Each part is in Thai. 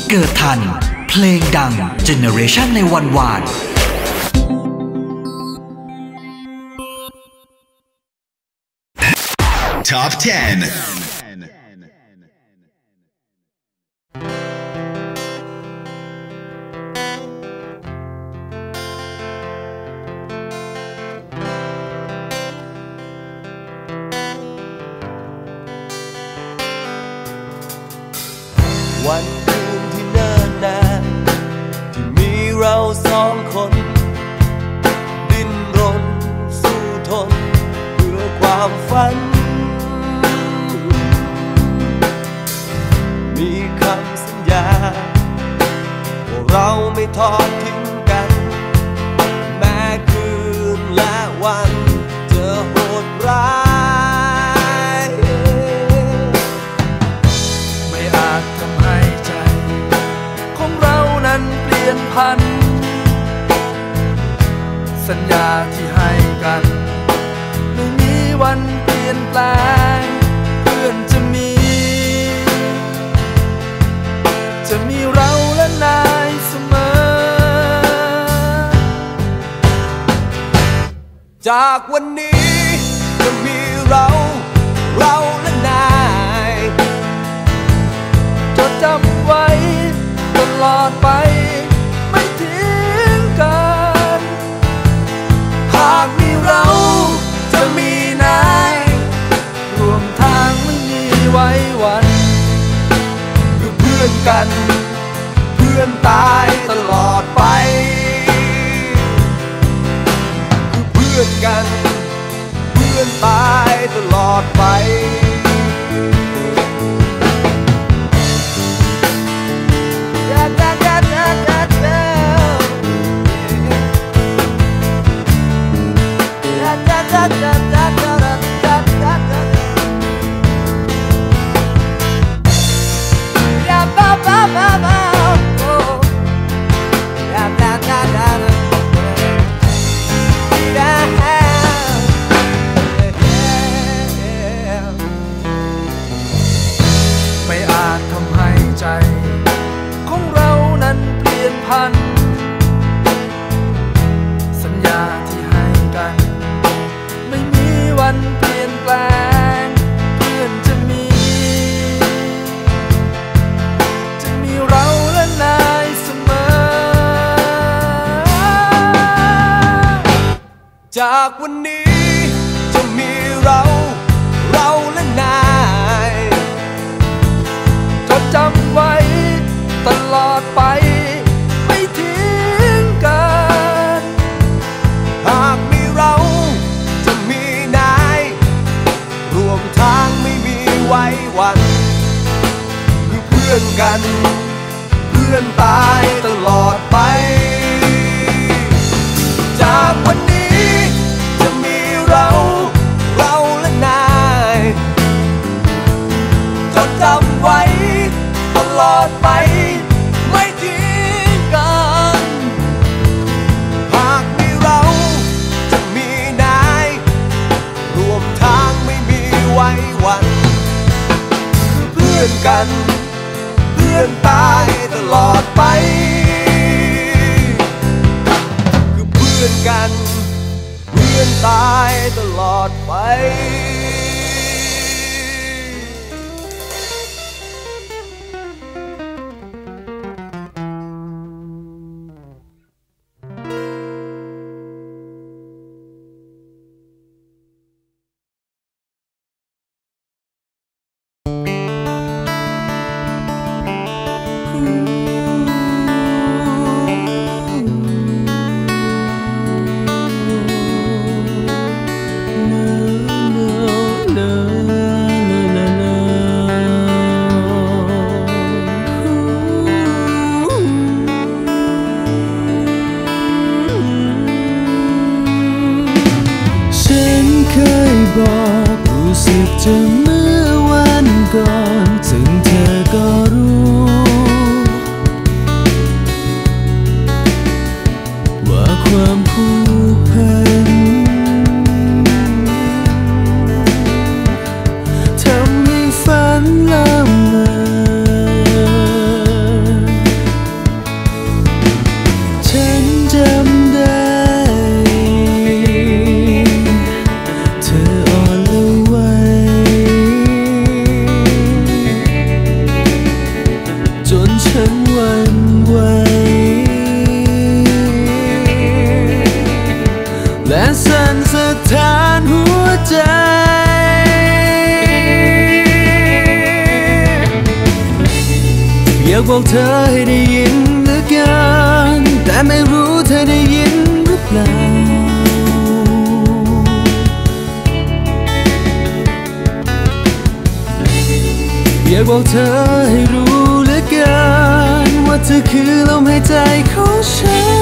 เกิดทันเพลงดังเจเนอเรชันในวันวาน Top 10 วันคืนที่เนิ่นนานที่มีเราสองคนดิ้นรนสู้ทนเพื่อความฝันมีคำสัญญาว่าเราไม่ทอดทิ้งกันแม้คืนและวันจะโหดร้ายไม่อาจทำให้ใจของเรานั้นเปลี่ยนพันสัญญาที่ให้กันไม่มีวันเปลี่ยนแปลงเพื่อนจะมีเราและนายเสมอจากวันนี้จะมีเราและนายจดจำไว้ตลอดไปไม่ทิ้งกันหากมีเราจะมีนายรวมทางไม่มีไว้วันคือเพื่อนกันเพื่อนตายตลอดไปคือเพื่อนกันเพื่อนตายตลอดไปไม่อาจทำให้ใจของเรานั้นเปลี่ยนพันสัญญาที่ให้กันไม่มีวันเปลี่ยนแปลงเพื่อนจะมีเราและนายเสมอจากวันนี้จะมีเราและนายจดจำไว้ตลอดไปไม่ทิ้งกันหากมีเราจะมีนายรวมทางไม่มีไว้วันคือเพื่อนกันเพื่อนตายตลอดไปจากวันนี้จะมีเราและนายจดจำไว้ตลอดไปไม่ทิ้งกันหากมีเราจะมีนายรวมทางไม่มีไว้วันคือเพื่อนกันเพื่อนตายตลอดไปคือเพื่อนกันเพื่อนตายตลอดไปบอกรู้สึกจะเมื่อวันก่อนซึ่งเธอก็รู้จนฉันหวั่นไหวและสั่นสะท้านหัวใจอยากบอกเธอให้ได้ยินเหลือเกินแต่ไม่รู้เธอได้ยินหรือเปล่าอยากบอกเธอให้รู้เหลือเกินว่าเธอคือลมหายใจของฉัน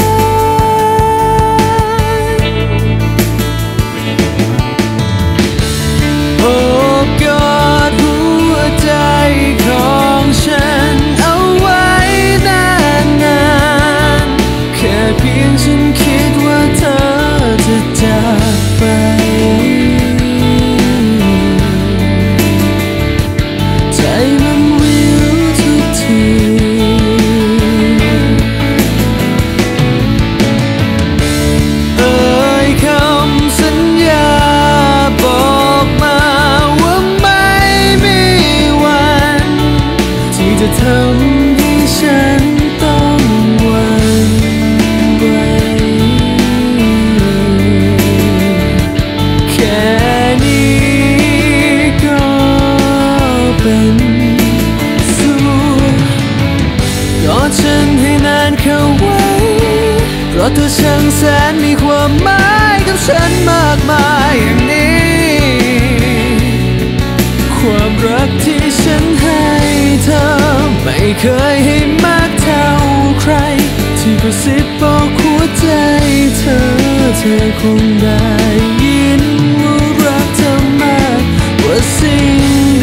โอบกอดหัวใจของฉันเอาไว้นานๆแค่เพียงฉันคิดว่าเธอจะจากไปใจมันวิวทุกทีเอ่ยคำสัญญาบอกมาว่าไม่มีวันที่จะทำให้ฉันต้องหวั่นไหวแค่นี้ก็เป็นสุขกอดฉันให้นานเข้าไว้เพราะเธอช่างแสนมีความหมายกับฉันมากมายอย่างนี้ความรักที่ฉันให้เธอไม่เคยให้มากเท่าใครที่กระซิบบอกหัวใจเธอคงได้ยินว่ารักเธอมากกว่าสิ่งใด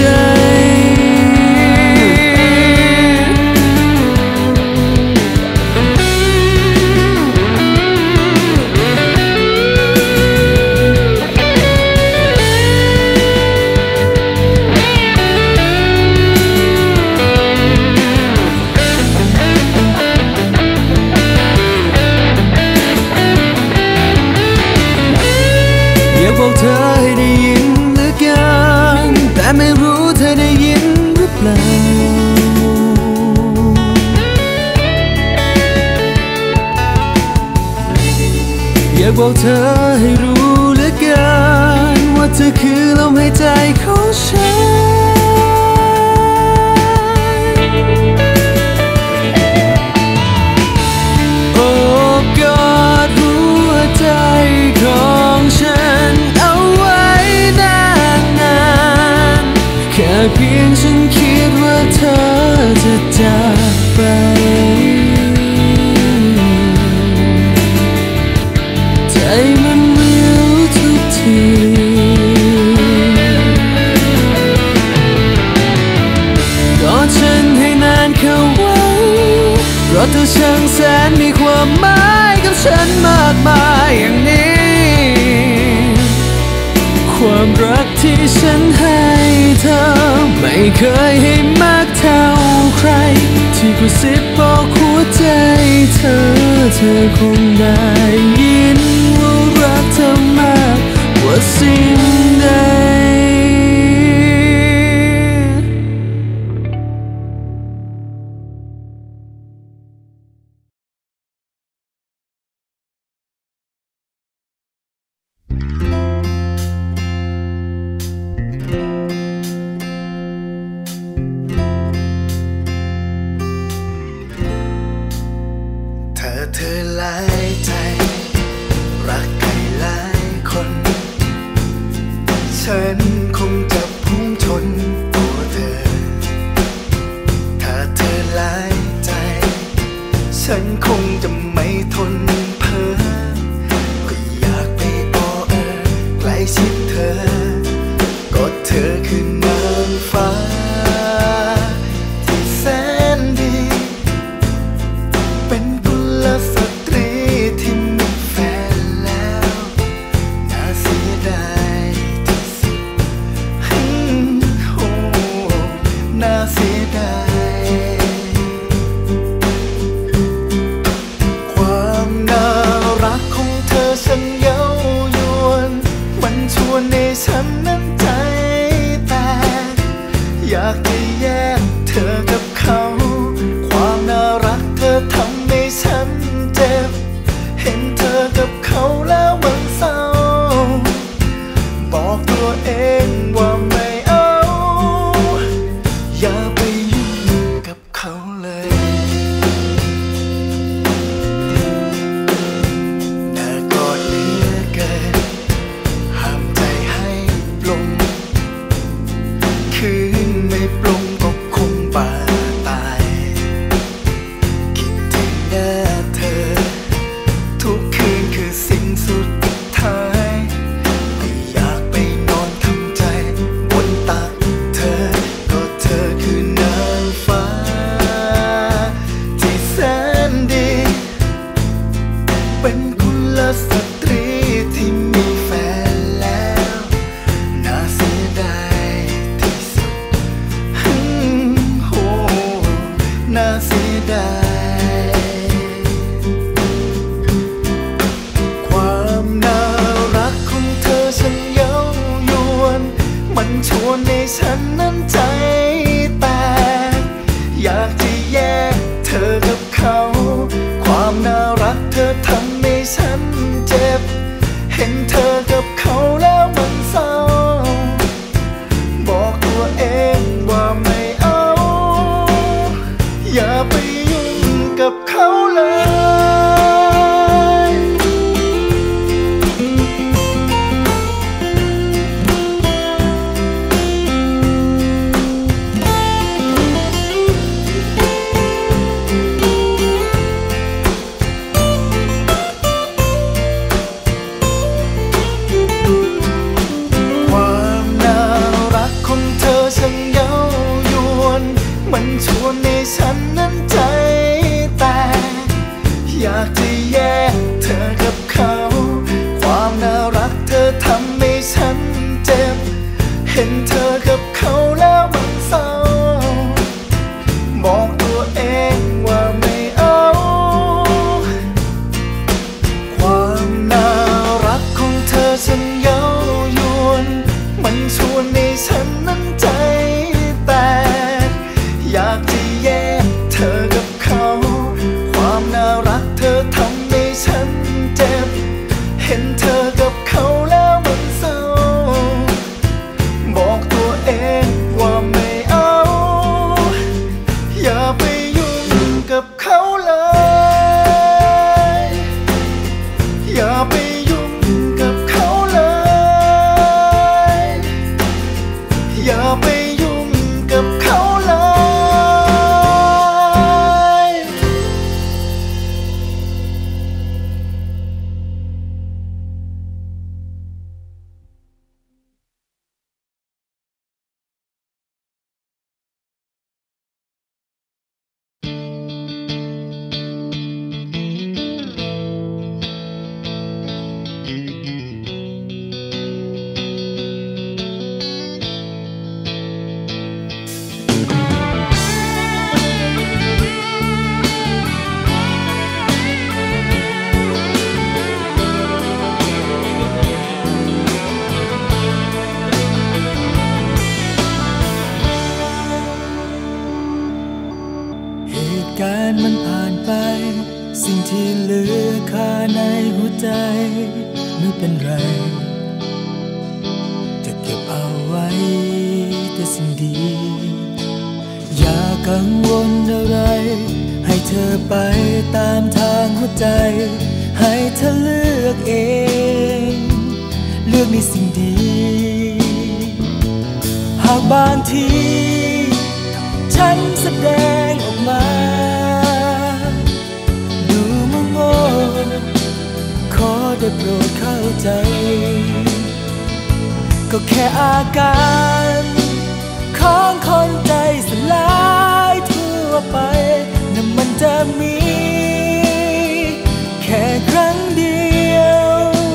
อยากบอกเธอให้ได้ยินเหลือเกินแต่ไม่รู้เธอได้ยินหรือเปล่าอยากบอกเธอให้รู้เหลือเกินว่าเธอคือลมหายใจของฉันโอบกอดหัวใจของฉันเอาไว้นานๆแค่เพียงฉันคิดว่าเธอจะจากไปใจมันวิวทุกทีกอดฉันให้นานเข้าไว้เพราะเธอช่างแสนมีความหมายกับฉันมากมายอย่างนี้ความรักที่ฉันให้เธอไม่เคยให้มากเท่าใครที่กระซิบบอกหัวใจเธอคงได้ยินว่ารักเธอมากกว่าสิ่งใดฉันคงจะพุ่งชนตัวเธอถ้าเธอหลายใจฉันคงจะไม่ทนเพ้อก็อยากไปอ้อใกล้ชิดเธอกอดเธอคือนางฟ้าที่แสนดีเป็นกุลสตรีที่มีแฟนแล้วน่าเสียดายที่สุดโอ้น่าเสียดายความอยากจะแยกเธอกับเขาความน่ารักเธอทำให้ฉันเจ็บเห็นเธอกับเขาแล้วมันเศร้าบอกตัวเองว่าไม่เอาอย่าไปยุ่งกับเขาเลยมันชวนให้ฉันนั้นใจแตกอยากจะแยกเธอกับเขาความน่ารักเธอทำให้ฉันเจ็บเห็นเธอกับเขาแล้วมันเศร้าบอกตัวเองว่าไม่เอาความน่ารักของเธอฉันเย้ายวนมันชวนให้ฉันนั้นใจแตกอยากจะแยกเธอกับเขาความน่ารักเธอทำให้ฉันเจ็บเห็นเธอกับเขาแล้วมันเศร้าบอกตัวเองว่าไม่เอาอย่าไปยุ่งกับเขาเลยอย่าไปยุ่งกับเขาเลยอย่าไปยุ่งกับเขาการมันผ่านไปสิ่งที่เหลือคาในหัวใจไม่เป็นไรจะเก็บเอาไว้แต่สิ่งดีอย่ากังวลอะไรให้เธอไปตามทางหัวใจให้เธอเลือกเองเลือกในสิ่งดีหากบางทีฉันแสดงออกมาดูโง่ๆขอได้โปรดเข้าใจก็แค่อาการของคนใจสลายทั่วไปนั่นมันจะมีแค่ครั้งเดียว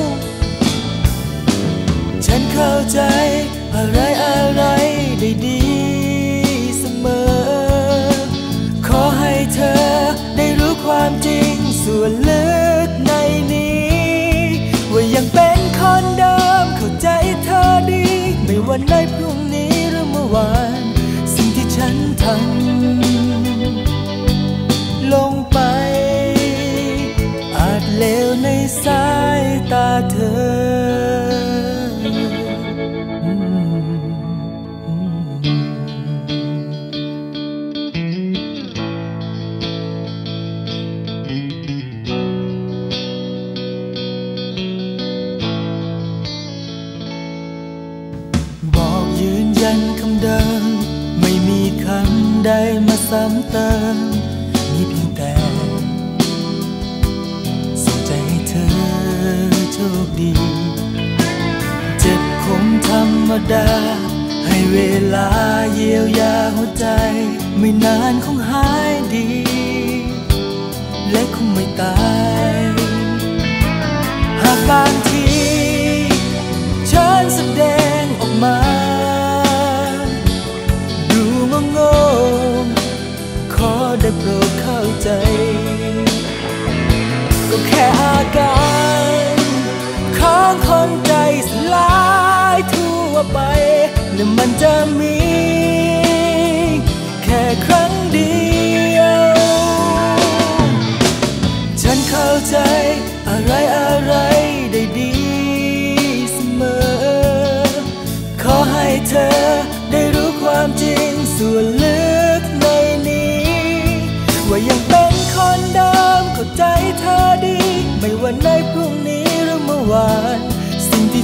ฉันเข้าใจอะไรได้ดีขอให้เธอได้รู้ความจริงส่วนลึกในนี้ว่ายังเป็นคนเดิมเข้าใจเธอดีไม่ว่าในพรุ่งนี้หรือเมื่อวานสิ่งที่ฉันทำลงไปอาจเลวในสายตาเธอคำเดิมไม่มีคำใดมาซ้ำเติมมีเพียงแต่ส่งใจให้เธอโชคดีเจ็บคงธรรมดาให้เวลาเยียวยาหัวใจไม่นานคงหายดีและคงไม่ตายหากบางทีฉันแสดงออกมาโง่ขอได้โปรดเข้าใจก็แค่อาการของคนใจสลายทั่วไปและมันจะมีแค่ครั้งเดี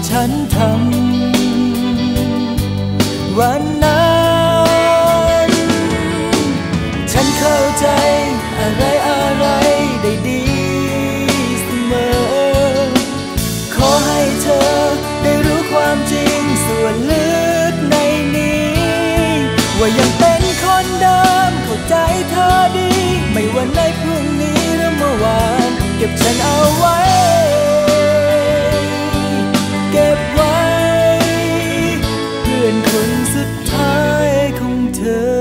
ฉันทำวันนั้นฉันเข้าใจอะไรได้ดีเสมอขอให้เธอได้รู้ความจริงส่วนลึกในนี้ว่ายังเป็นคนเดิมเข้าใจเธอดีไม่ว่าในพรุ่งนี้หรือเมื่อวานเก็บฉันเอาไว้เก็บไว้เพื่อนคนสุดท้ายของเธอ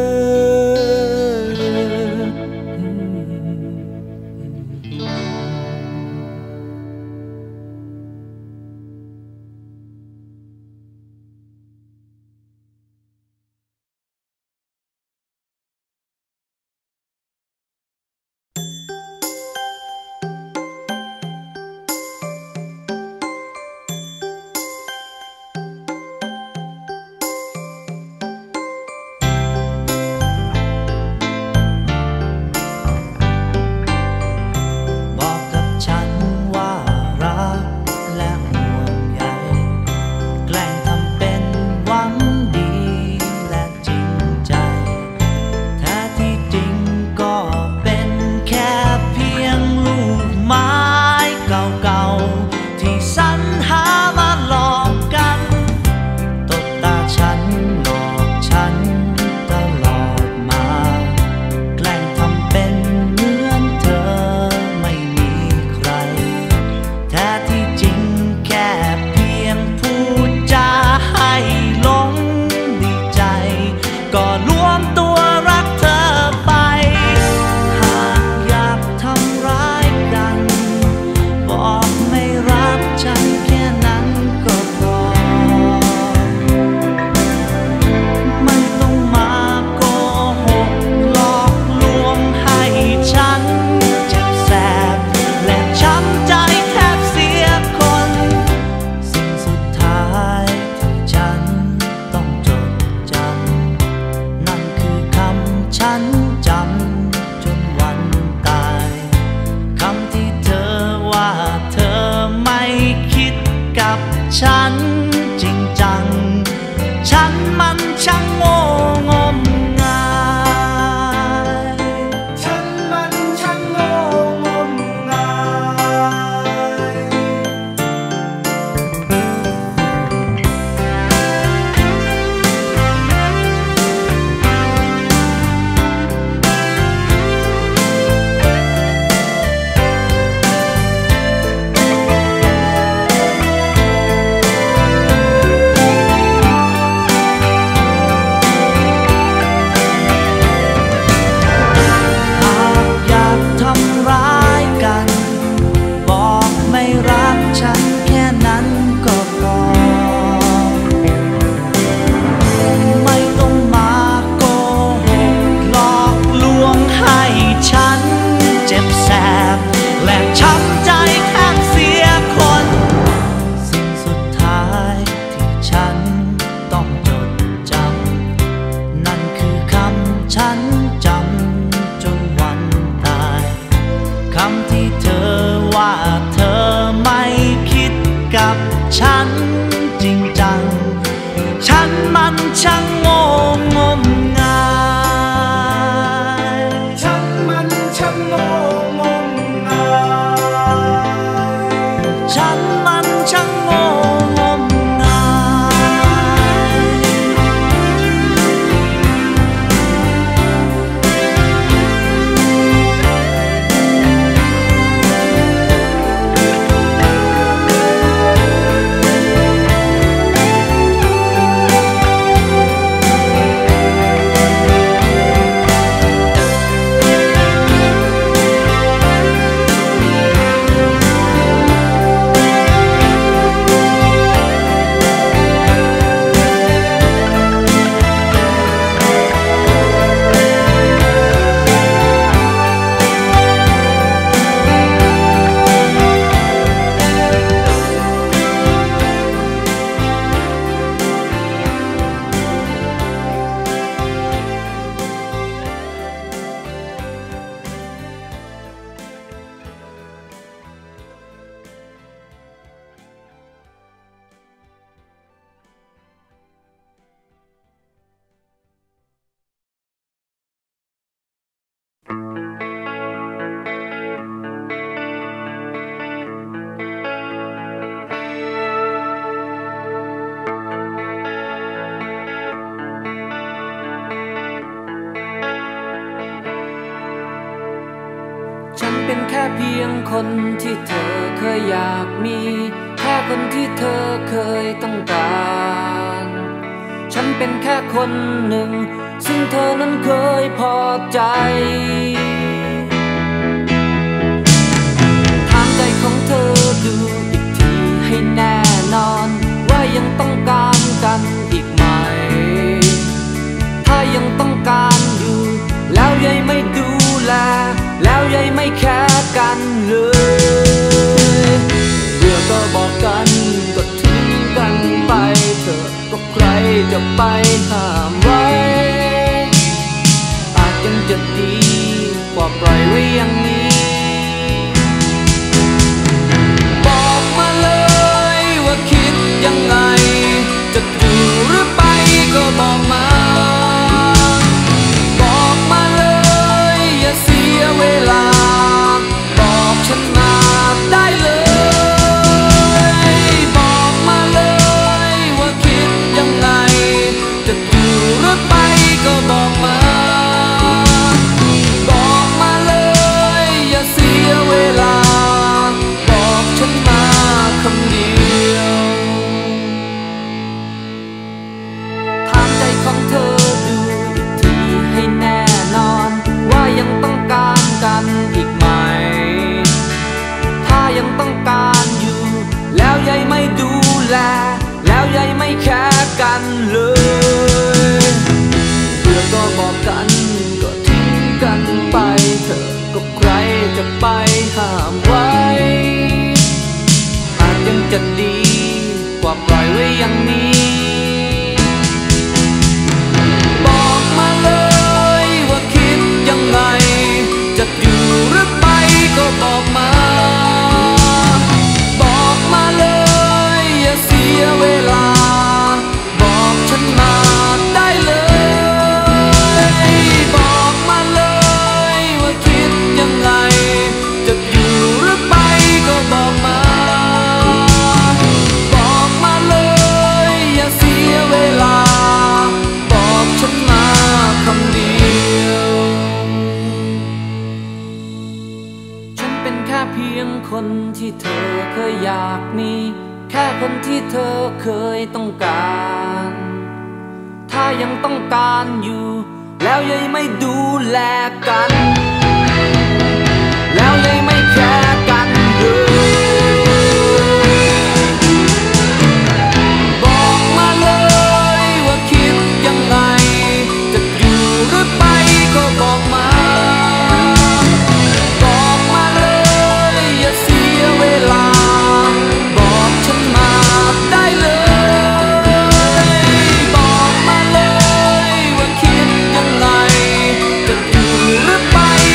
ฉันจริงจังฉันมันช่างโง่งมงายฉันมันช่างโง่งมงายฉันเป็นแค่เพียงคนที่เธอเคยอยากมีแค่คนที่เธอเคยต้องการฉันเป็นแค่คนหนึ่งซึ่งเธอนั้นเคยพอใจถามใจของเธอดูอีกทีให้แน่นอนว่ายังต้องการกันอีกไหมถ้ายังต้องการอยู่แล้วยายไม่ดูแลแล้วยายไม่แคร์กันเลยเบื่อก็บอกกันก็ทิ้งกันไปเถอะก็ใครจะไปห้ามไว้อาจยังจะดีกว่าปล่อยไว้อย่างนี้บอกมาเลยว่าคิดยังไงจะอยู่หรือไปก็บอกมาบอกมาเลยอย่าเสียเวลาบอกฉันมาได้เลยบอกมาเลยว่าคิดยังไงจะอยู่หรือไปก็บอกมาบอกมาเลยอย่าเสียเวลาบอกฉันมาคำเดียวถามใจของเธอดูอีกทีให้แน่นอนว่ายังต้องการกันอีกไหมถ้ายังต้องการอยู่แล้วยายไม่ดูแลแล้วยายไม่แคร์กันเลยเบื่อก็บอกกันก็ทิ้งกันไปเถอะก็ใครจะไปห้ามไว้อาจยังจะดีกว่าปล่อยไว้อย่างนี้บอกมาเลยว่าคิดยังไงจะอยู่หรือไปก็บอกมาบอกมาเลยอย่าเสียเวลาบอกฉันมาได้เลยบอกมาเลยว่าคิดยังไงจะอยู่หรือไปก็บอกมาบอกมาเลยอย่าเสียเวลาบอกฉันมาคำเดียวฉันเป็นแค่เพียงคนที่เธอเคยอยากมีแค่คนที่เธอเคยต้องการถ้ายังต้องการอยู่แล้วยายไม่ดูแลกันแล้วยายไม่แคร์กันเลยบอกมาเลยว่าคิดยังไงจะอยู่หรือไปก็บอกมาบอกมาเลยอย่าเสียเวลาบอกฉันมาได้เลยบอกมาเลยว่าคิดยังไงจะอยู่หรือไป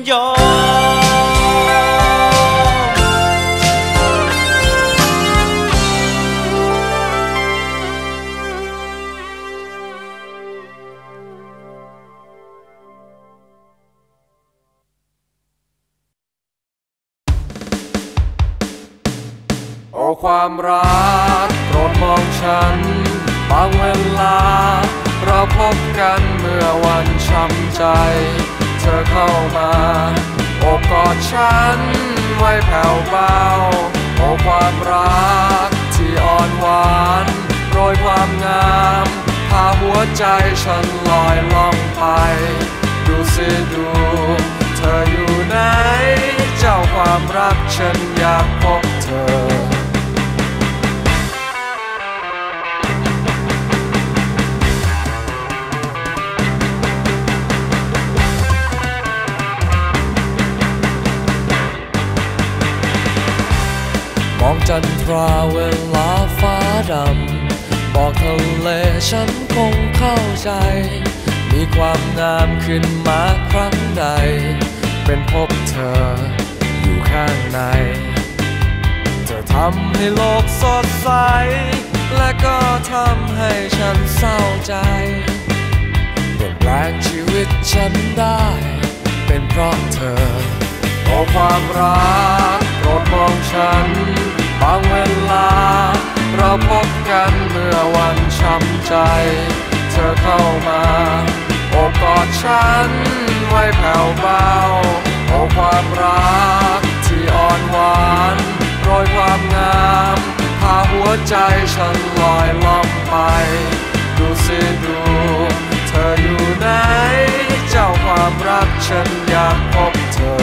ยอมโอ้ความรักโปรดมองฉันบางเวลาเราพบกันเมื่อวันช้ำใจเธอเข้ามาโอบกอดฉันไว้แผ่วเบาโอ้ความรักที่อ่อนหวานโปรยความงามพาหัวใจฉันลอยล่องไปดูสิดูเธออยู่ไหนเจ้าความรักฉันอยากพบเธอมองจันทราเวลาฟ้าดำบอกทะเลฉันคงเข้าใจมีความงามขึ้นมาครั้งใดเป็นพบเธออยู่ข้างในเธอทำให้โลกสดใสและก็ทำให้ฉันเศร้าใจเปลี่ยนแปลงชีวิตฉันได้เป็นเพราะเธอโอ้ความรักโปรดมองฉันบางเวลาเราพบกันเมื่อวันช้ำใจเธอเข้ามาโอบกอดฉันไว้แผ่วเบาโอ้ความรักที่อ่อนหวานโปรยความงามพาหัวใจฉันลอยล่องไปดูสิดูเธออยู่ไหนเจ้าความรักฉันอยากพบเธอ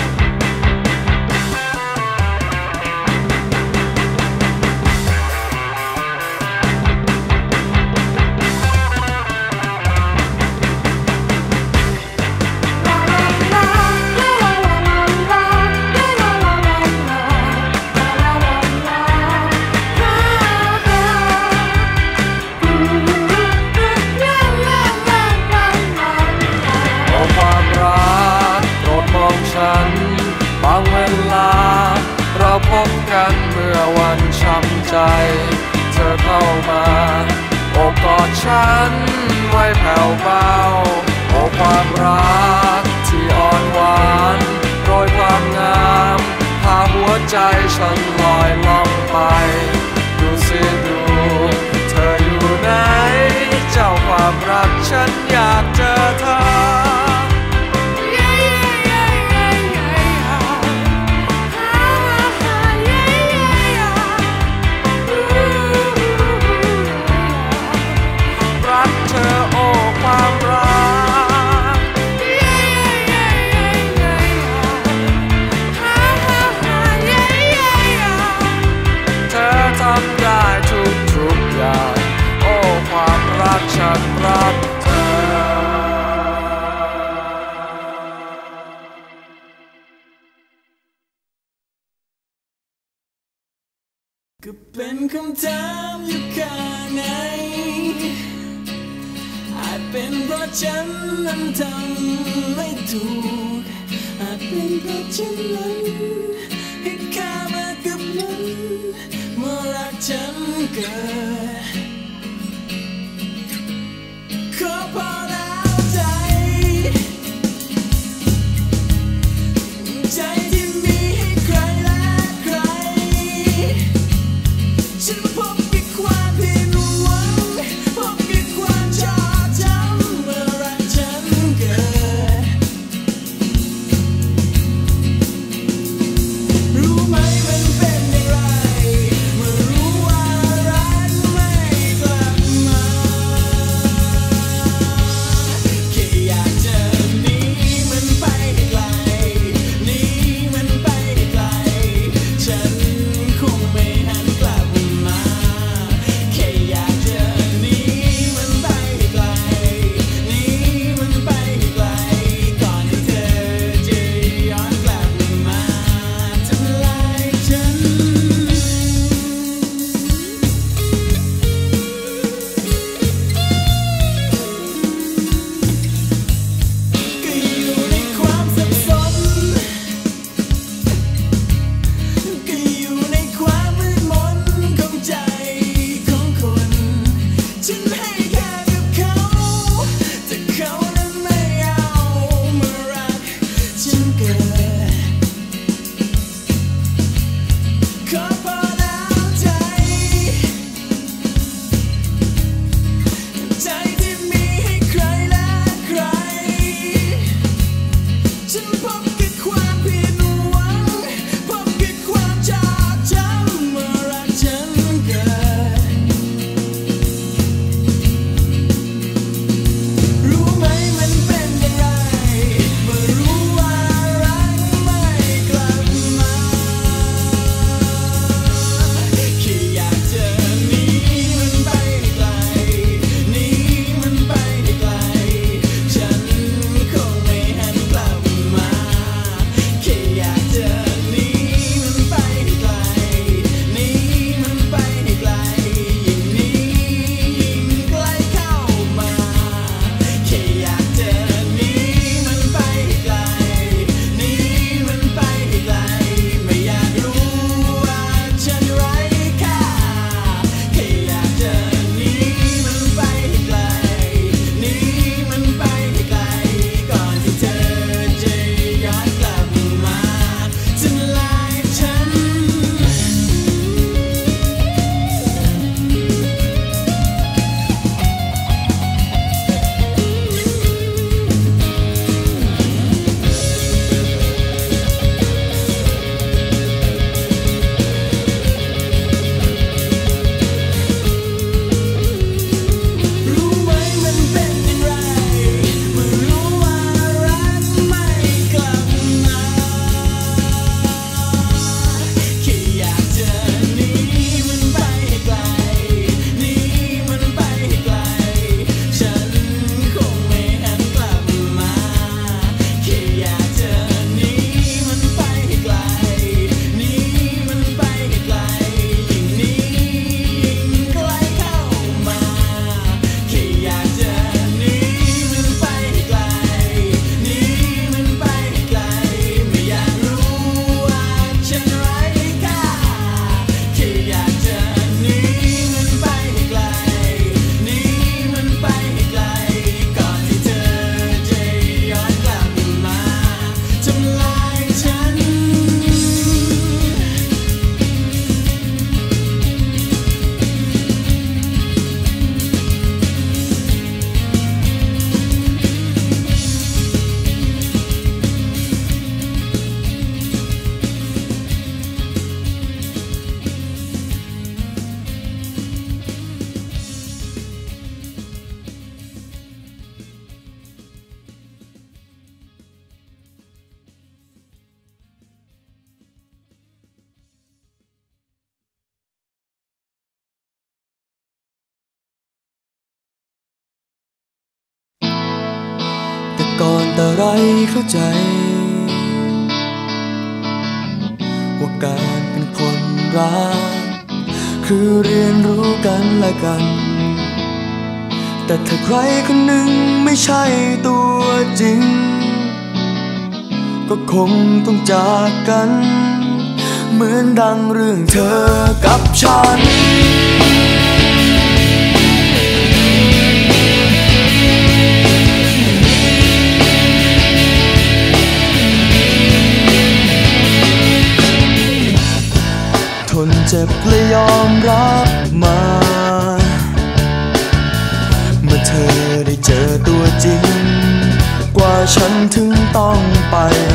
บางเวลาเราพบกันเมื่อวันช้ำใจเธอเข้ามาโอบกอดฉันไว้แผ่วเบาโอ้ความรักที่อ่อนหวานโปรยความงามพาหัวใจฉันลอยล่องไปดูสิดูเธออยู่ไหนเจ้าความรักฉันอยากเจอเธอฉันรักเธอก็เป็นคำถามอยู่ข้างในอาจเป็นเพราะฉันนั้นทำไม่ถูกอาจเป็นเพราะฉันนั้นให้ข้ามากับมันเมื่อรักฉันเกิดขอพอแล้วใจที่มีให้ใครและใครฉันพบกับความผิดหวังพบกับความชอบธรรมเมื่อรักฉันเกิดรู้ไหมมันเป็นอย่างไรเมื่อรู้ว่ารักแต่ไรเข้าใจว่าการเป็นคนรักคือเรียนรู้กันและกันแต่ถ้าใครคนหนึ่งไม่ใช่ตัวจริงก็คงต้องจากกันเหมือนดังเรื่องเธอกับฉันทนเจ็บและยอมรับมาเมื่อเธอได้เจอตัวจริงกว่าฉันถึงต้องไป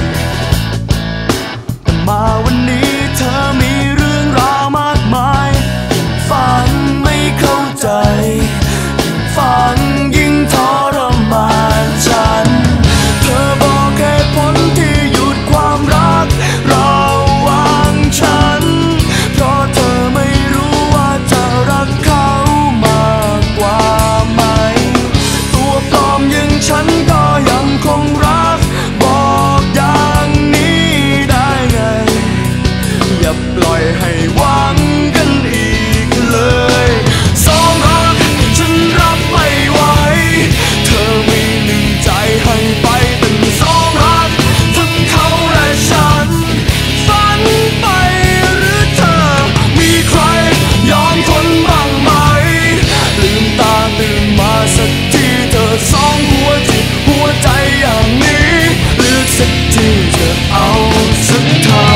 แต่มาวันนี้เธอมีเรื่องราวมากมายฟังไม่เข้าใจฟังยิ่งทรมานฉันเธอบอกเหตุผลที่หยุดความรักระหว่างฉันเพราะเธอไม่รู้ว่าจะรักเขามากกว่าไหมตัวปลอมอย่างฉันก็ยังคงรักบอกอย่างนี้ได้ไงอย่าปล่อยให้หวังกันอีกเลยสองรักฉันรับไม่ไหวเธอมีหนึ่งใจให้ไปเป็นสองรักทั้งเขาและฉันฝันไปหรือเธอมีใครยอมทนบ้างไหมลืมตาตื่นมาสักทีเธอสองหัวจิตหัวใจอย่างนี้เลือกสักทีเธอเอาสักทาง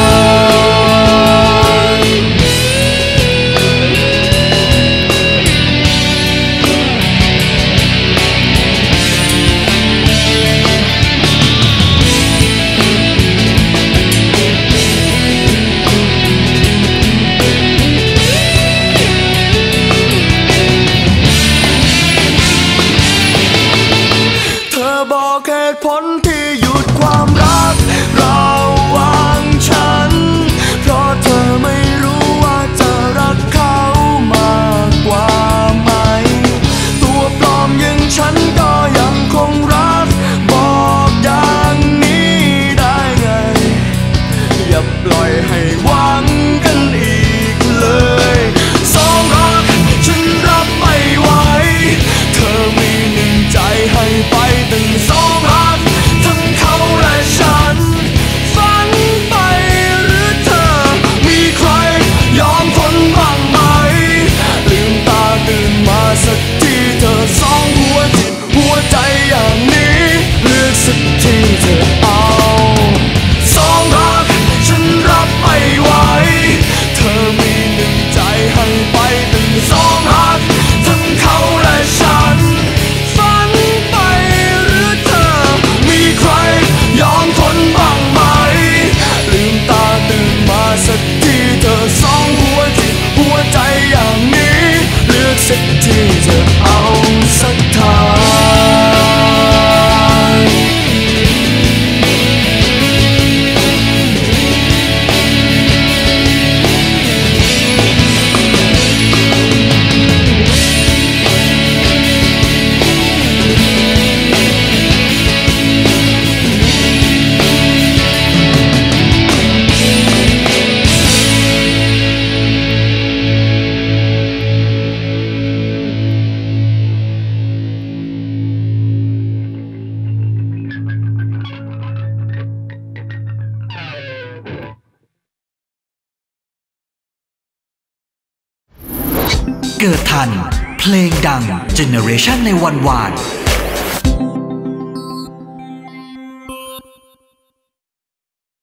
เธอบอกเหตุผลที่หยุดความรักระหว่างฉันเพราะเธอไม่รู้ว่าจะรักเขามากกว่าไหมตัวปลอมอย่างฉันก็ยังคงรักบอกอย่างนี้ได้ไงอย่าปล่อยให้หวังกันอีกเลยสองรักฉันรับไม่ไหวเธอมีหนึ่งใจให้ไปตั้งสองรักทั้งเขาและฉันฝันไปหรือเธอมีใครยอมทนบ้างไหมลืมตาตื่นมาสักทีเธอสองหัวจิตหัวใจอย่างนี้เลือกสักทีเธอเอาสองรักฉันรับไม่ไหวเธอมีหนึ่งใจให้ไปตั้งสองรักทั้งเขาและฉันฝันไปหรือเธอมีใครยอมทนบ้างไหมลืมตาตื่นมาสักทีเธอสองหัวจิตหัวใจอย่างนี้เลือกสักทีเธอเอาสักทางเกิดทันเพลงดังเจเนอเรชันในวันวาน